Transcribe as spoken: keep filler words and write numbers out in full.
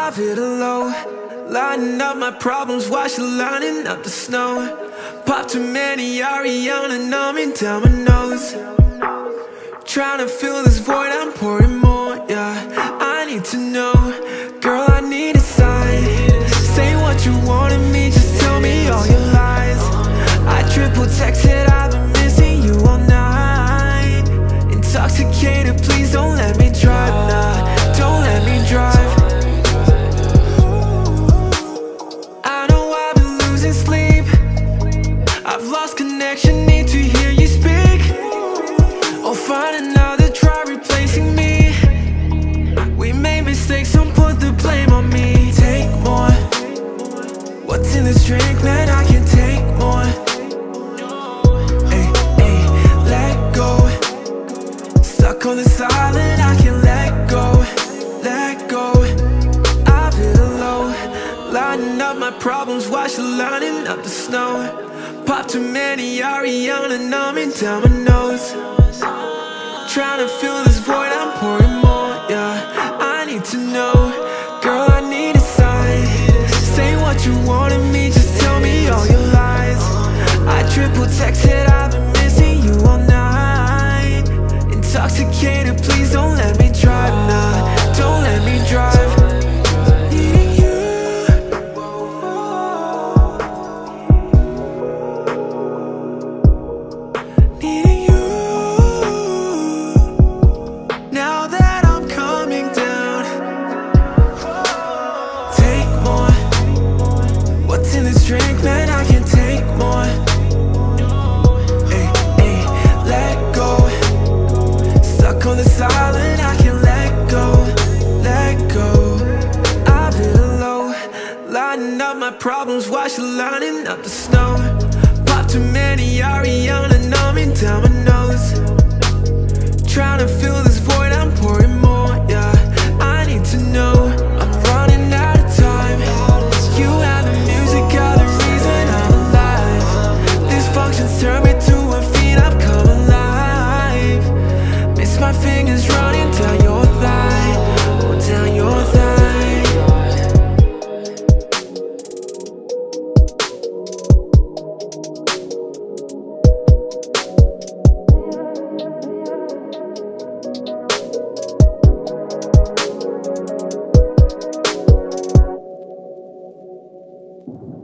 I've hit a low, lining up my problems while she lining up the snow. Pop too many Ariana, numbing down my nose. Trying to fill this void, I'm pouring more, yeah. I need to know, girl, I need a sign. Say what you want of me, just tell me all your lies. I triple texted, I've been missing you all night. Intoxicated, please don't let me drive, nah, don't let me drive. I know I've been losing sleep, I've lost connection, need to hear you speak. Or find another, try replacing me. We made mistakes, don't put the blame on me. Take more, what's in this drink, man, I can't take more. Ay, ay, let go. Stuck on this island, I can't let go. Let go. I've hit a low, lining up my problems while she lining up the snow. Pop too many Ariana, numbing down my nose. Trying to fill this void, I'm pouring more, yeah. I need to know, girl, I need a sign. Say what you want of me, just tell me all your lies. I triple texted, I've been missing you all night. Intoxicated, please don't let me drive, nah, don't let me drive. Needing you, needing you. Now that I'm coming down, take more. What's in this drink, man, I can't take more. Ay, ay, let go. Stuck on this island, I can't let go. Let go. I've hit a low, lining up my problems while she lining up the snow. Pop too many Ariana, numbing down my nose. Trying to fill this void, I'm pouring more, yeah. I need to know, I'm running out of time. You have the music, are the reason I'm alive. Dysfunctions turn me to a fiend, I've come alive. Miss my fingers running down your thigh, oh, down your thigh. You